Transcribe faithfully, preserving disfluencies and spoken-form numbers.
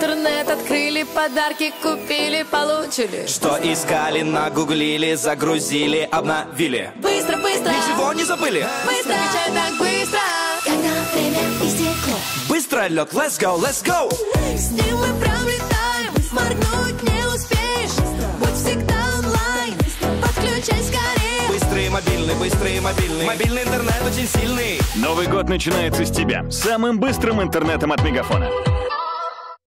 интернет открыли, подарки купили, получили. Что искали, нагуглили, загрузили, обновили. Быстро, быстро, Ничего не забыли. быстро, отвечай так быстро. Когда время истекло, Быстро лег, let's go, let's go. С ним мы пролетаем, моргнуть не успеешь. Будь всегда онлайн, подключай скорее. Быстрый мобильный, быстрый мобильный. Мобильный интернет очень сильный. Новый год начинается с тебя. Самым быстрым интернетом от Мегафона.